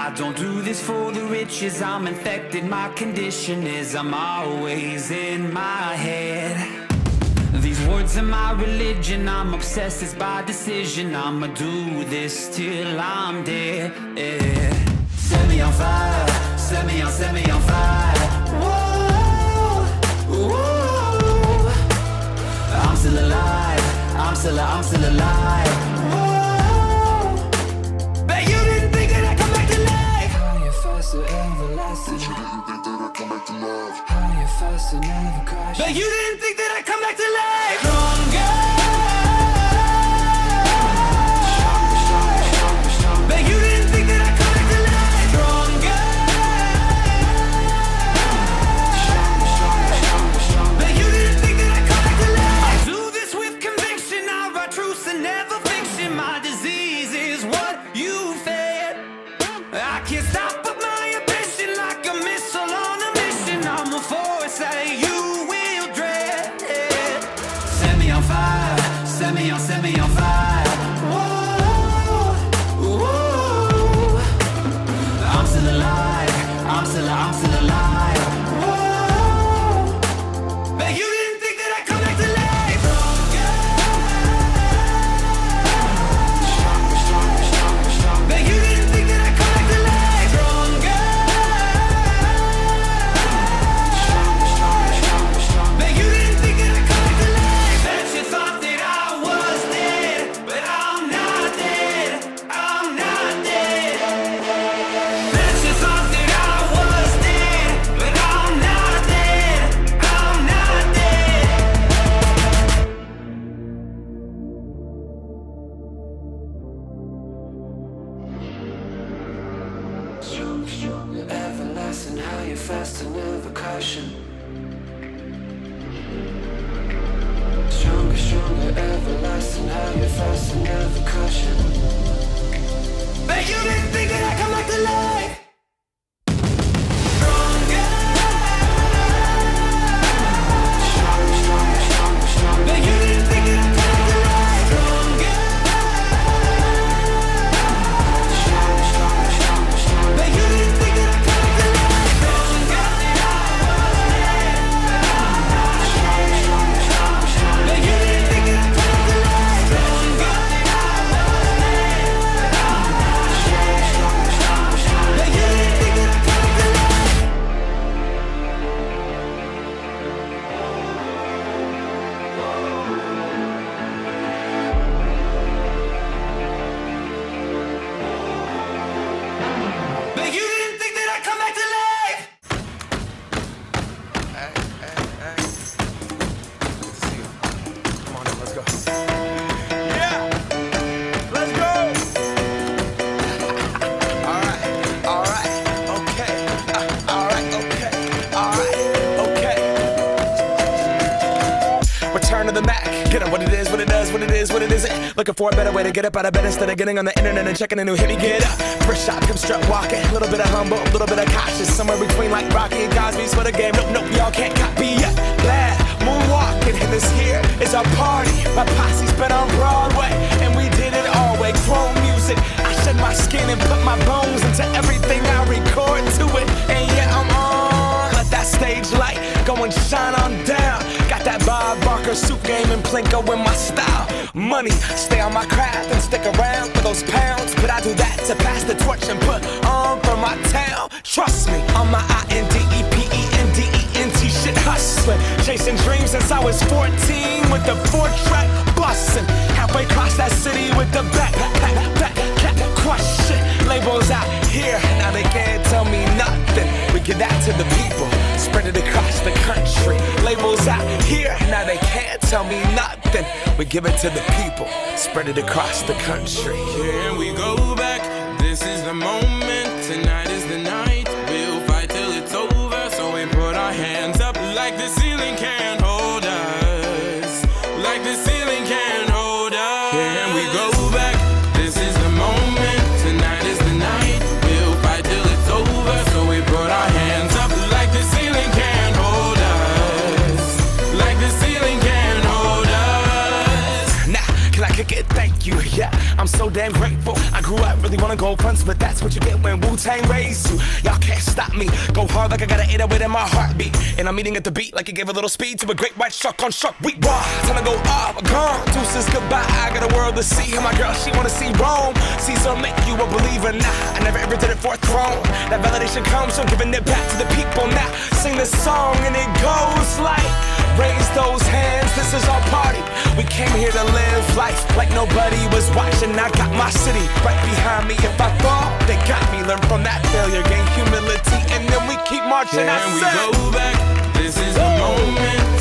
I don't do this for the riches, I'm infected. My condition is I'm always in my head. These words are my religion, I'm obsessed, it's by decision. I'ma do this till I'm dead, yeah. Set me on fire, set me on fire. Whoa, whoa. I'm still alive, I'm still alive. Whoa. Bet you didn't think that I'd come back to life. Higher, faster, everlasting. Bet you didn't think that I'd come back to life. Higher, faster, never crash. Bet you didn't think that I'd come back to life. Stronger. Set me on fire. Whoa, whoa. I'm still alive, I'm still alive. Whoa. Bet you didn't think that I'd come back to life. Stronger. Bet you didn't think that I'd come back to life. Stronger. Bet you didn't think that I'd come back to life. Bet you thought that I was dead, but I'm not dead, I'm not dead. Bet you thought that I was dead, but I'm not dead, I'm not dead. Stronger, stronger, everlasting, higher, faster, never caution. Stronger, stronger, everlasting, higher, faster, never caution. Bet you didn't think that I'd come back to life. Stronger. Stronger, stronger, stronger, stronger. Bet you didn't think that I'd come back to life. Stronger. Stronger, stronger, stronger, stronger. Bet you didn't think that I'd come back to life. Stronger. Stronger, stronger, stronger, stronger. Bet you didn't think that I'd come back to life. Stronger. Bet you didn't think that I'd come back to life. Bet you didn't think that I'd come back to life. Hey, hey, hey. Good to see you. Come on in, let's go. Yeah! Let's go! Alright, okay. Alright, okay. Alright, okay. Return to the Mac. Get up what it is, what it does, what it is, what it isn't. Looking for a better way to get up out of bed instead of getting on the internet and checking a new hit. Me get up. First shot, come strut walking. A little bit of humble, a little bit of cautious. Somewhere between like Rocky and Cosby's for the game. Nope, nope, y'all can't copy yet. Glad moonwalking, and this here is our party. My posse's been on Broadway, and we did it all way. Chrome music, I shed my skin and put my bones into everything I record to it. And yeah, I'm on. Let that stage light go and shine on down. Got that Bob Barker suit game and Plinko in my style. Money, stay on my craft and stick around for those pounds. But I do that to pass the torch and put on for my town. Trust me, on my INDEPENDENT shit hustling. Chasing dreams since I was 14 with the 4-track bustin'. Halfway across that city with the back crush shit. Labels out here, now they can't tell me nothing. We give that to the people, spread it across the country. Labels out here, now they can't tell me nothing. We give it to the people, spread it across the country. Here we go back, this is the moment, tonight is the night. We'll fight till it's over, so we put our hands up like the ceiling can't hold us. Like the ceiling can't hold us. Here we go back, this is the moment, tonight is the night. We'll fight till it's over, so we put our hands up like the ceiling can't hold us. Like the ceiling can't hold us. Nah, can I kick kick it, thank you, yeah. I'm so damn grateful. I grew up really wanna go fronts, but that's what you get when Wu-Tang raised you. Y'all can't stop me. Go hard like I got an 808 in my heartbeat. And I'm eating at the beat like it gave a little speed to a great white shark on shark week. Raw, time to go off, gone. Deuces goodbye, I got a world to see. And my girl, she wanna see Rome. Caesar make you a believer, nah. I never ever did it for a throne. That validation comes from giving it back to the people. Now sing this song and it goes like, raise those hands, this is our party. We came here to live life like nobody was watching. I got my city right behind me. If I fall, they got me. Learn from that failure, gain humility, and then we keep marching. Can we go back? This is the moment.